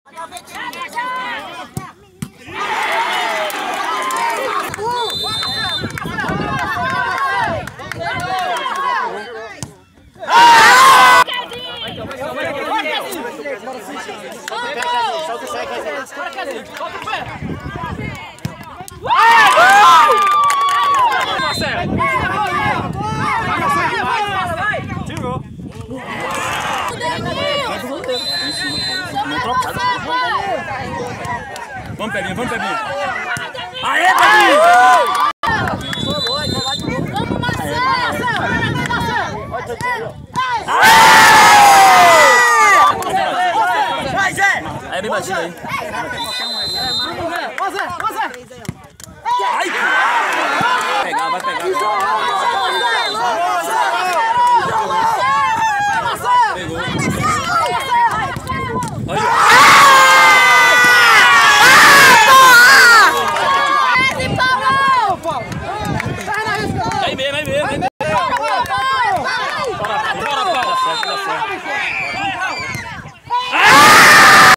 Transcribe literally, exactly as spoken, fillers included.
Solta o cheque, solta o pé! Tirou! Vamos, Pedrinho, vamos, Pedrinho! Aê, Pedrinho! Vamos, Marcelo! Marcelo! Vai, Zé! Aí, bem batido aí. Vai, Zé! Vai, Zé! Vai pegar, vai pegar.